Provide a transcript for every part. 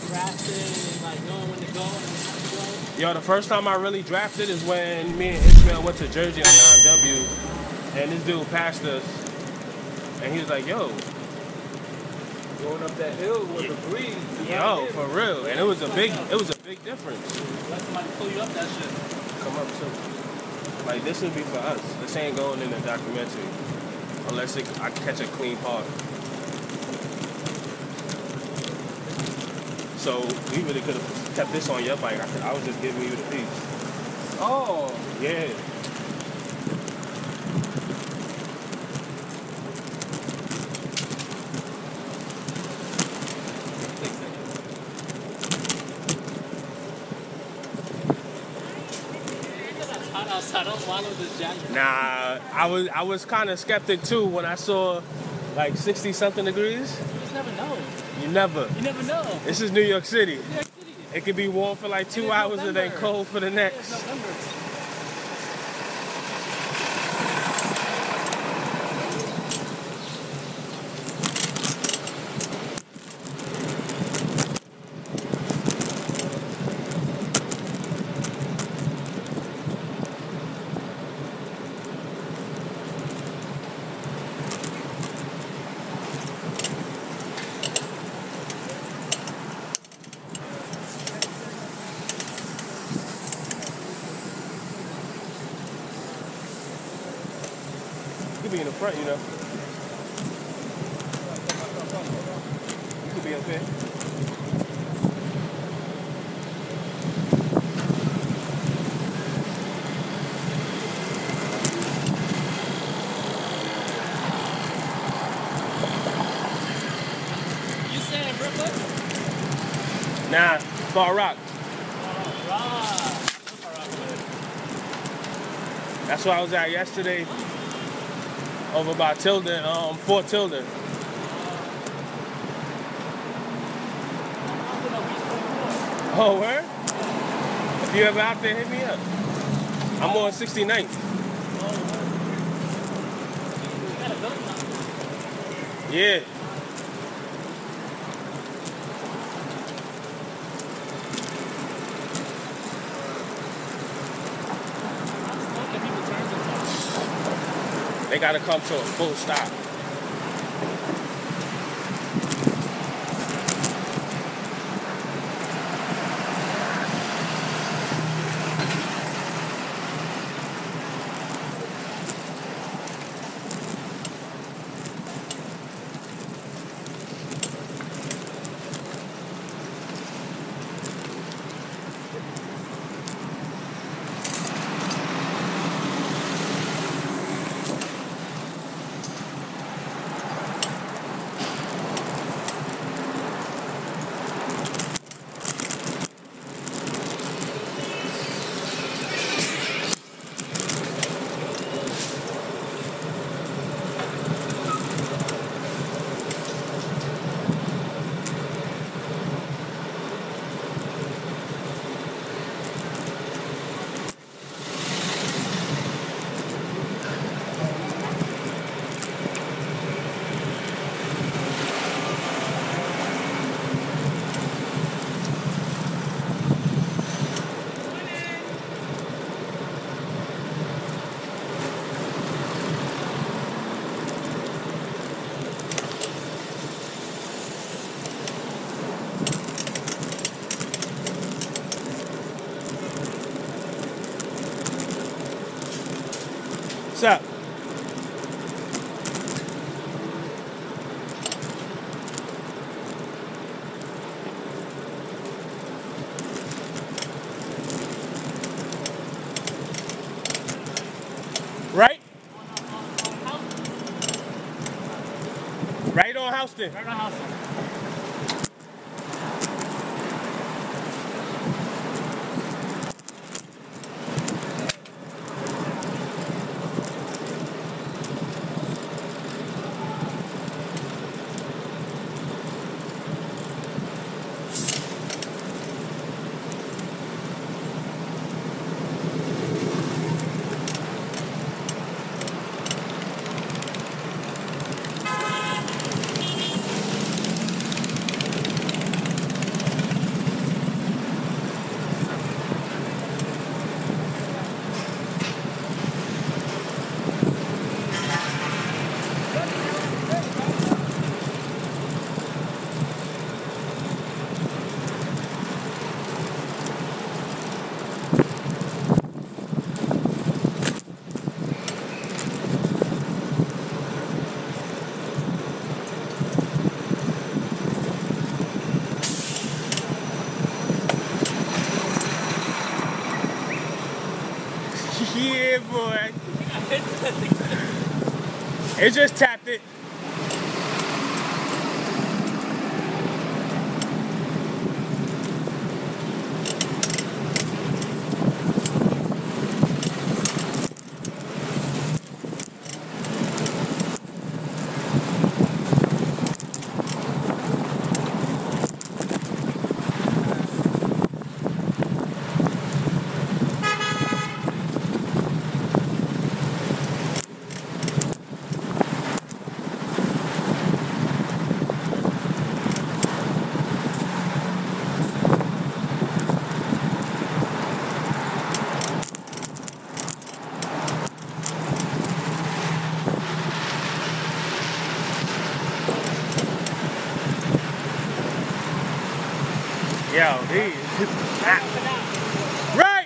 drafting and like knowing when to go and when not to go? Yo, the first time I really drafted is when me and Ishmael went to Jersey on John W. And this dude passed us. And he was like, yo. Going up that hill with the breeze. Yo, for real. And it was a big difference. Let somebody pull you up that shit. Come up too. Like, this would be for us. This ain't going in the documentary. Unless I catch a clean part. So, we really could have kept this on your bike. I was just giving you the piece. Oh. Yeah. I don't follow this jacket. Nah, I was kind of skeptic too when I saw like 60-something degrees. You just never know. You never. You never know. This is New York City. New York City. It could be warm for like 2 hours and then cold for the next. It's November. You could be in the front, you know. You could be up here. You saying Brooklyn? Nah, Far Rock. That's where I was at yesterday. Over by Tilden, Fort Tilden. Oh, where? If you ever out there, hit me up. I'm on 69th. Yeah. They gotta come to a full stop. What's up? Right? Right on Houston. Right on Houston. Yeah, boy. It just tapped it. Yo, he. Right!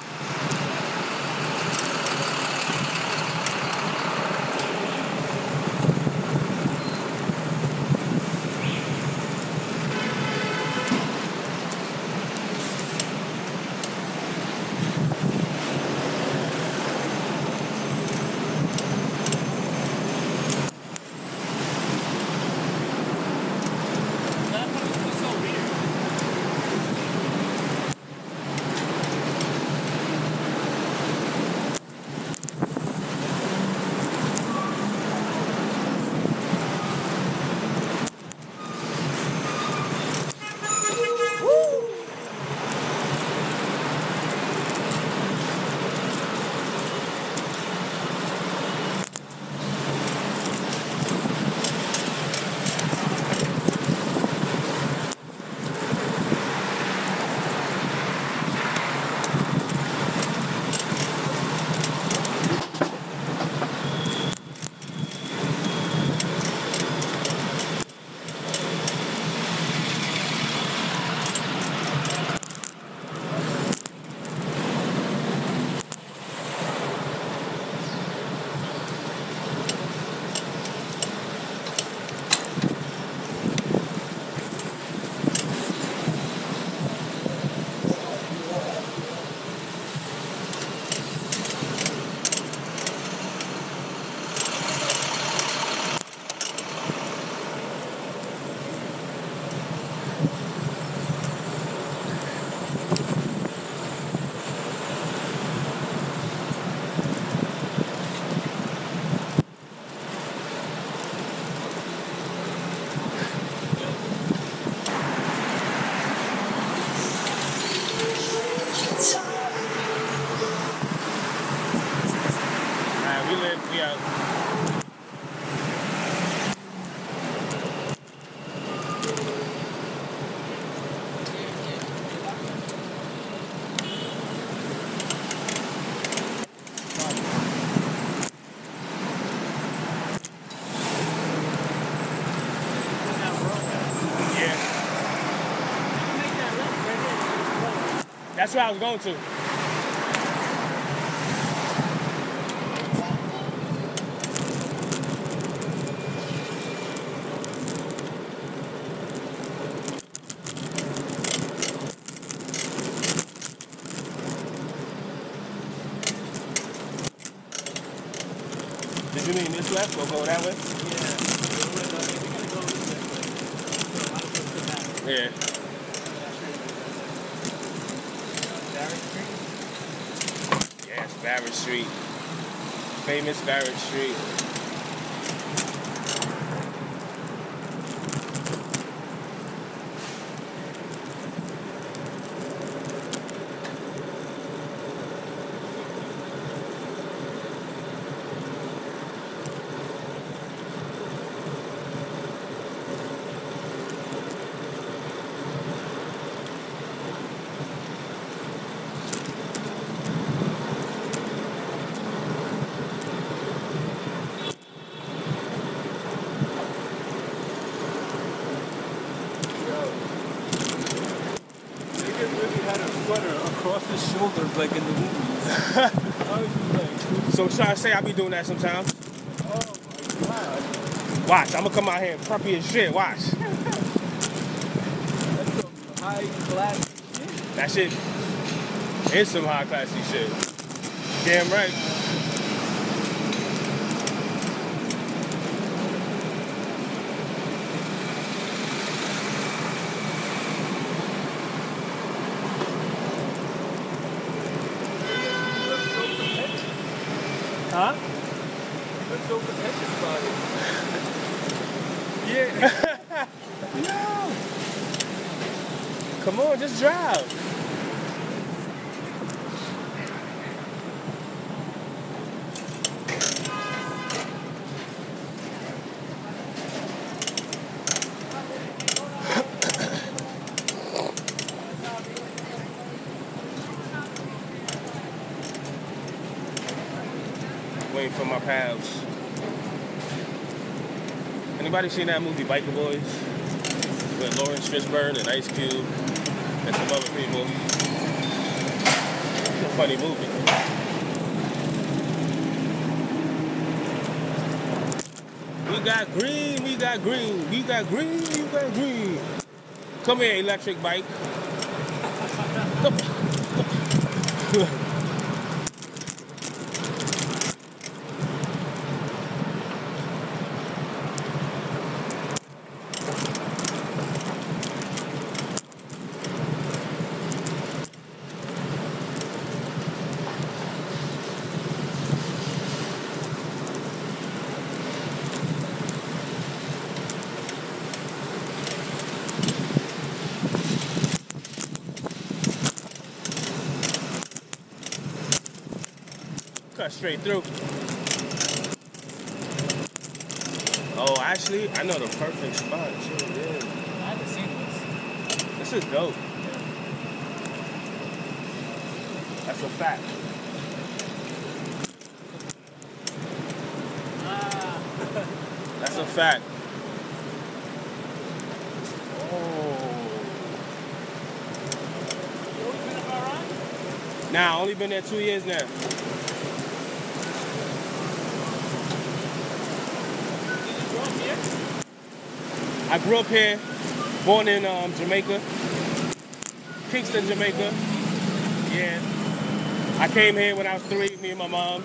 We out. Yeah. That's where I was going to. Did you mean this left or go that way? Yeah. Yes, Barrett Street. Famous Barrett Street. Across his shoulders like in the movies. So try to say I be doing that sometimes. Oh my god. Watch, I'm gonna come out here and preppy as shit. Watch. That's some high class shit. That shit is some high classy shit. Damn right. Huh? Let's go pretentious about it. Yeah. No. Come on, just drive. Waiting for my pals. Anybody seen that movie Biker Boys? With Lawrence Fishburne and Ice Cube and some other people. It's a funny movie. We got green, we got green, we got green, we got green. Come here, electric bike. Come. Cut straight through. Oh, actually, I know the perfect spot too. Yeah. I haven't seen this. This is dope. That's a fact. That's a fact. You always been up around? Nah, I only been there 2 years now. Did you grow up here? I grew up here, born in Jamaica, Kingston, Jamaica. Yeah. I came here when I was 3, me and my mom's.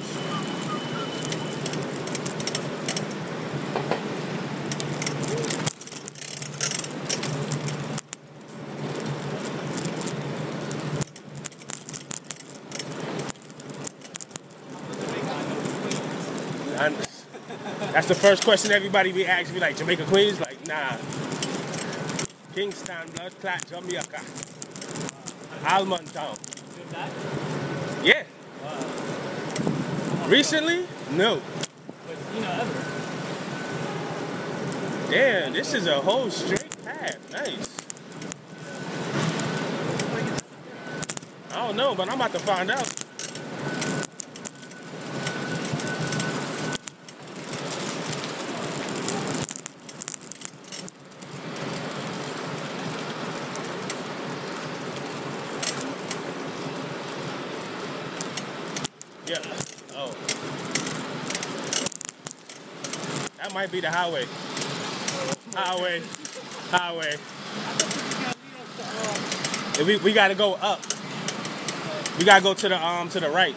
That's the first question everybody be asking me, like, Jamaica Queens? Like, nah. Kingston, Blood Clot, Jamaica. Almond Town. Good dad? Yeah. Recently? No. But, you know, ever. Damn, this is a whole straight path. Nice. I don't know, but I'm about to find out. Yeah. Oh. That might be the highway. Highway. Highway. We gotta go up. We gotta go to the right.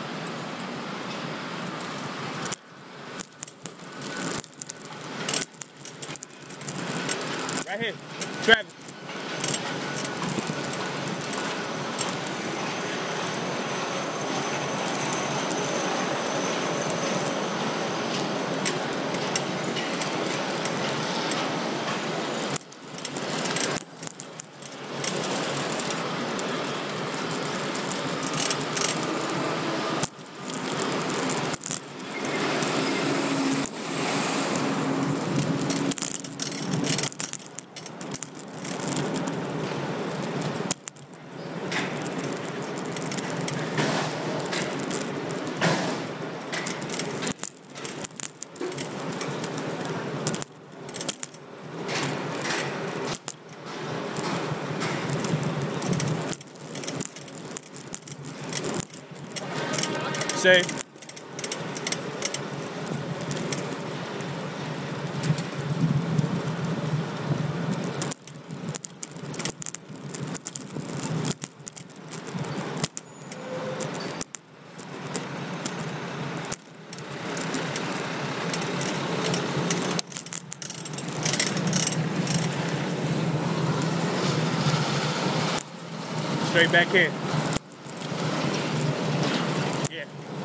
Right here. Travis. Say. Straight back in. Yeah.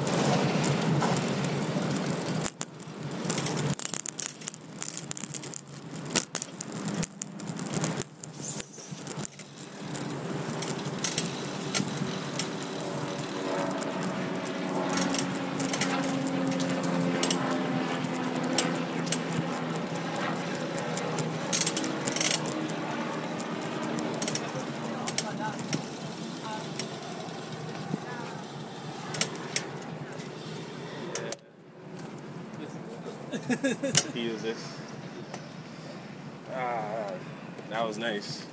He uses this. Ah, that was nice.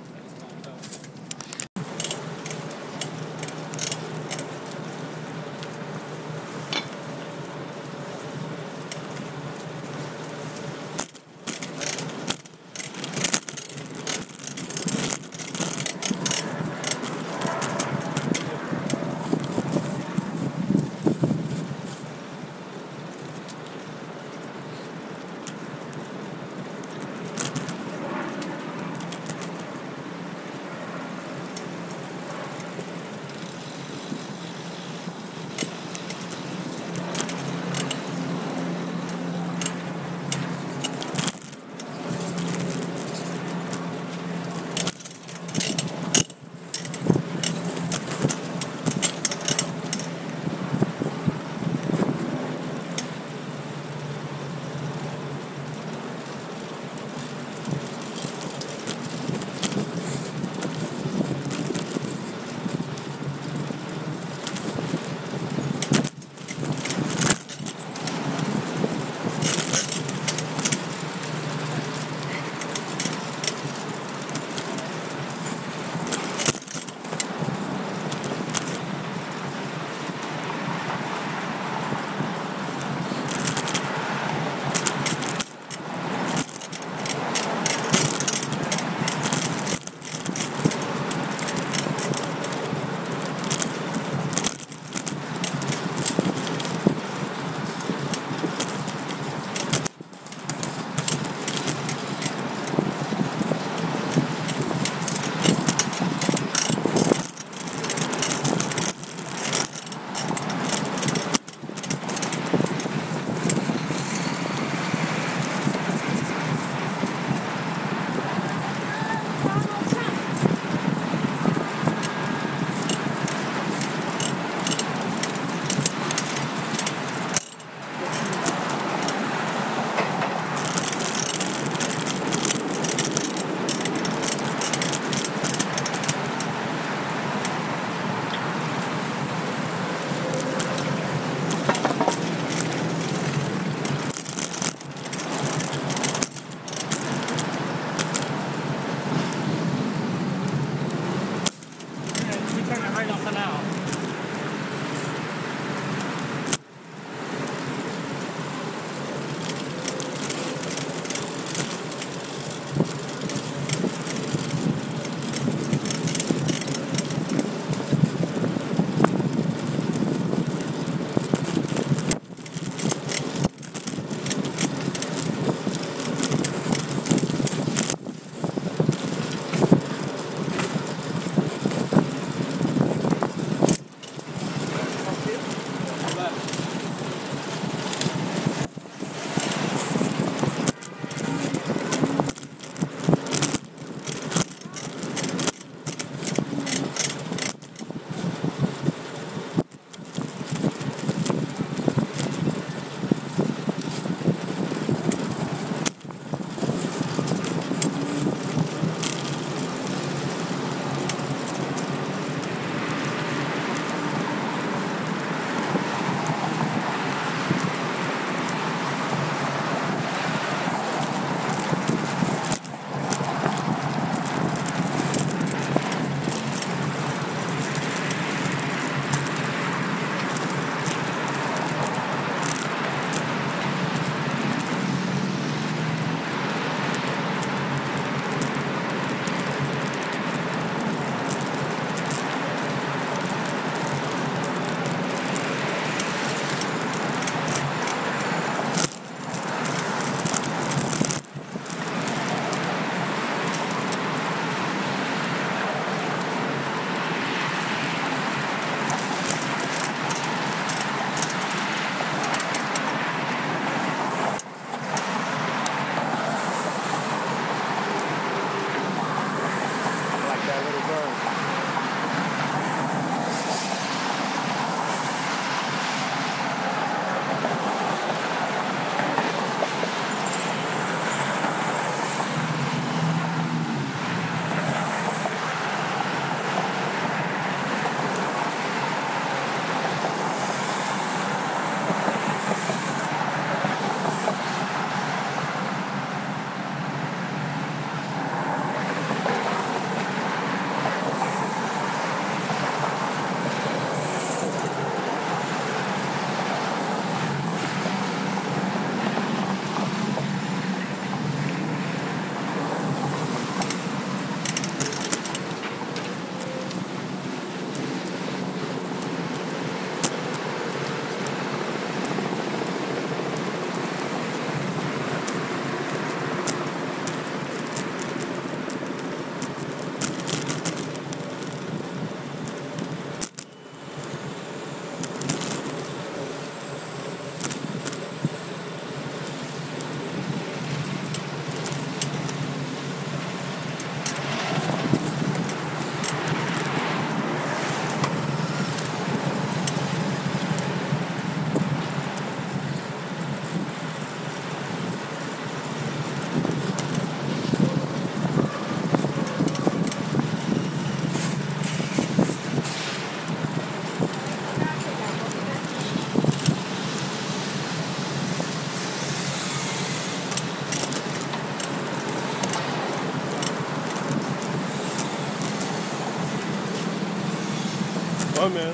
fun, man.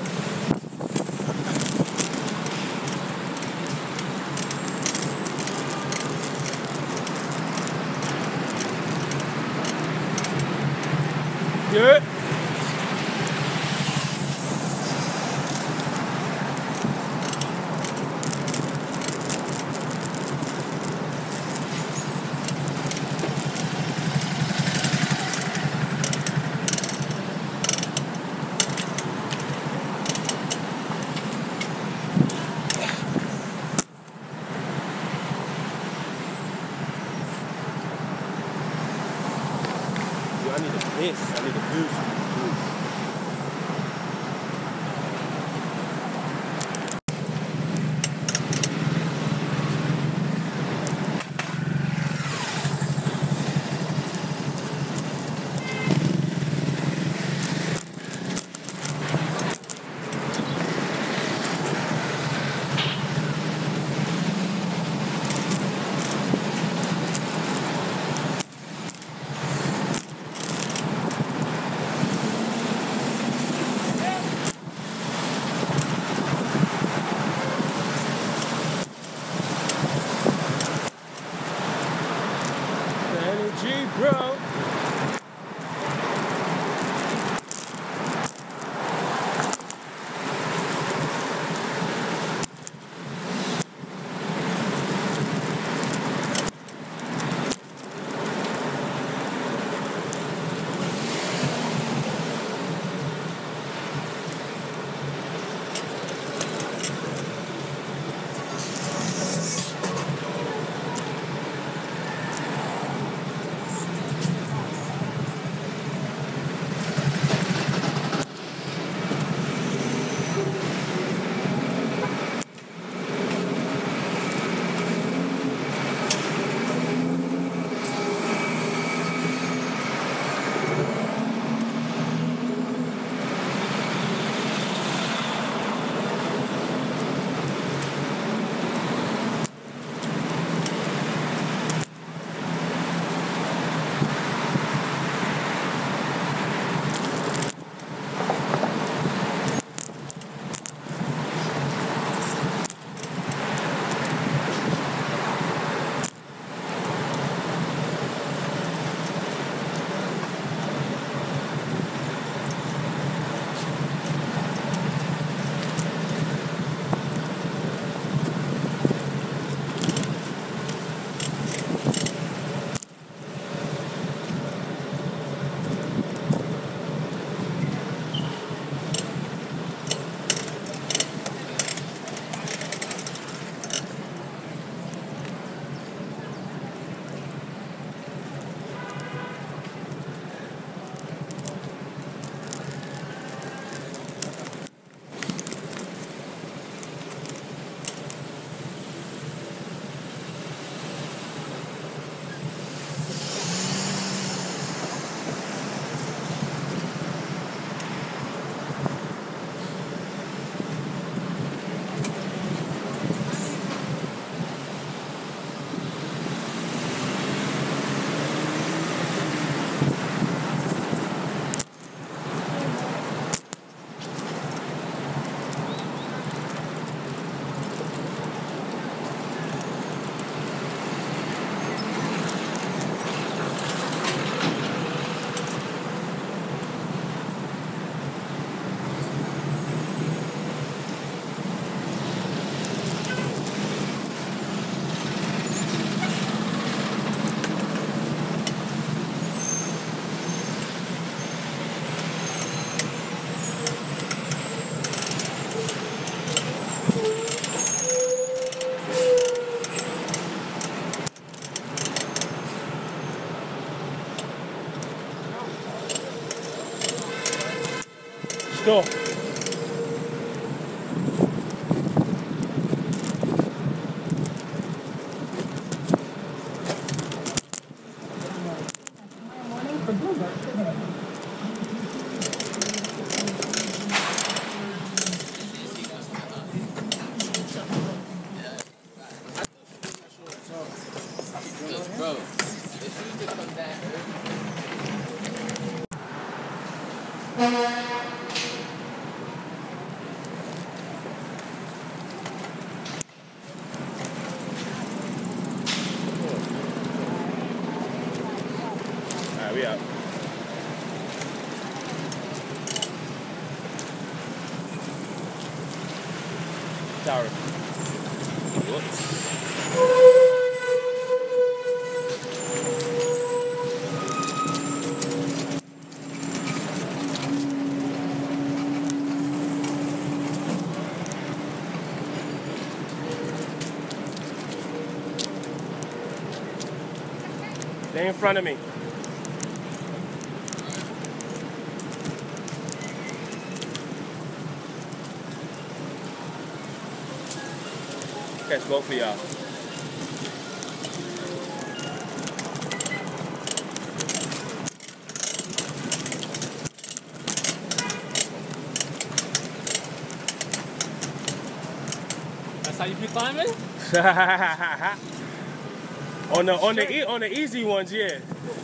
Good. I need a piss. I need a boost. Energy, bro. Go. Bro, it's used to come that early. Sorry. Whoops. They're in front of me. Catch both of y'all. That's how you be climbing? on the easy ones, yeah.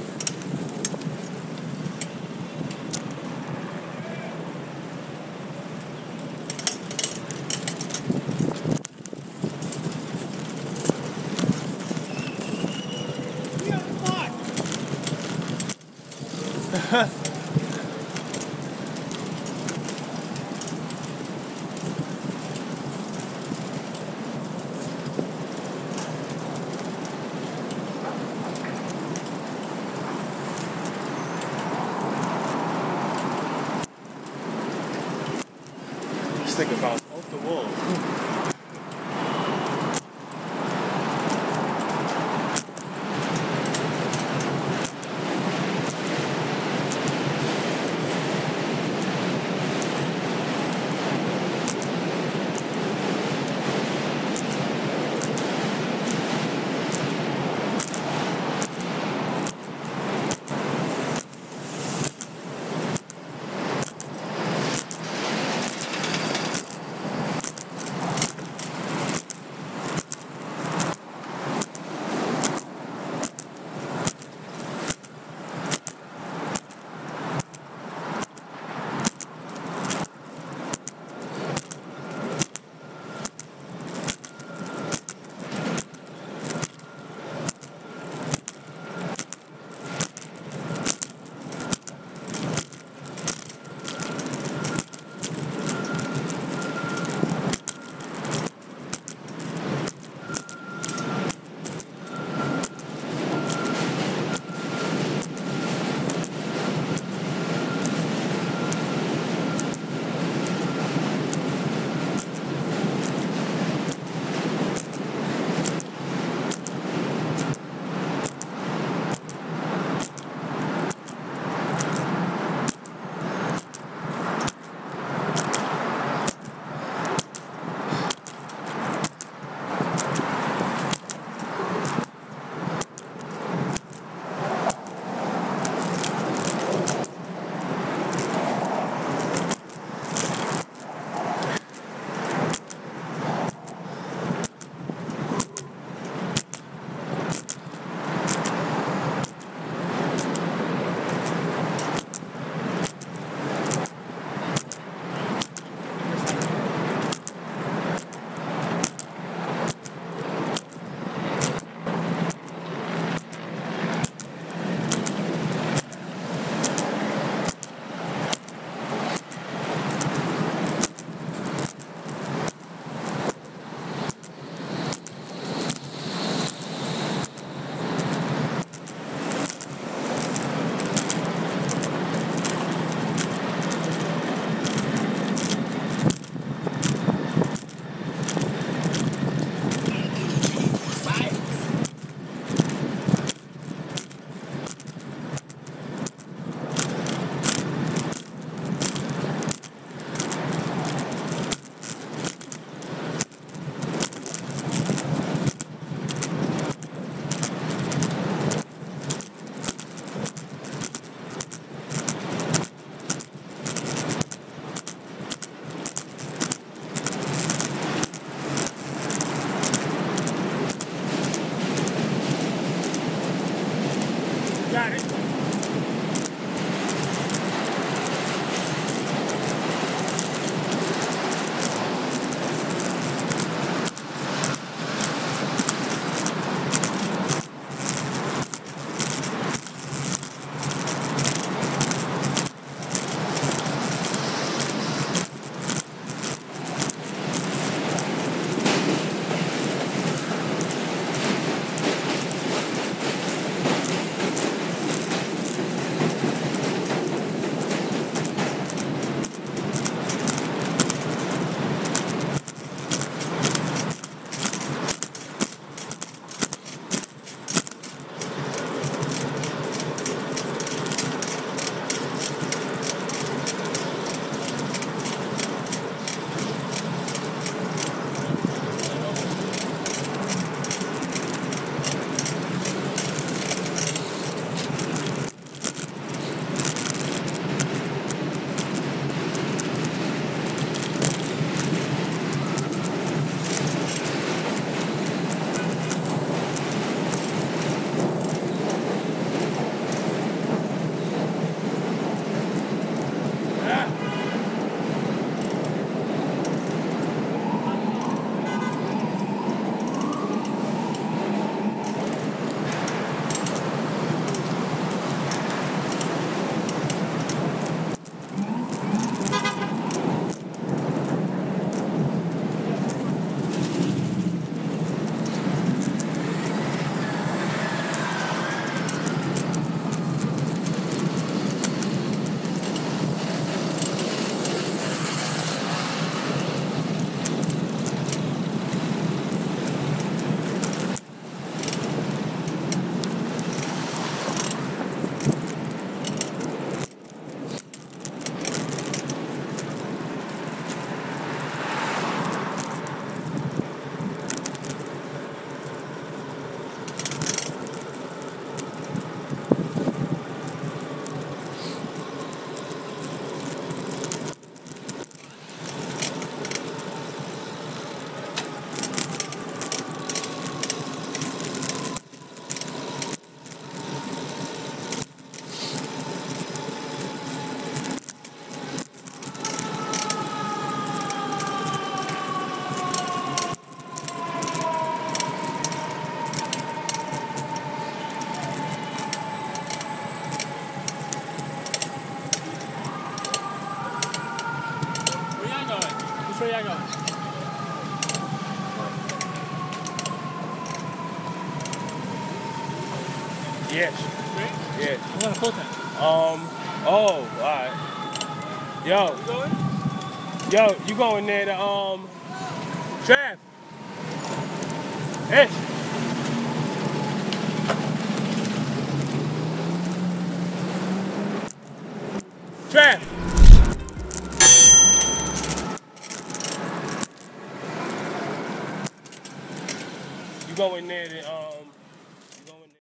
Sticker bounced off the wall. Which way y'all go? Yes. Right? Yes. I'm going to full time. Oh, alright. Yo. You going? Yo, you going there to, Trav. Ish. Trav. You going there to,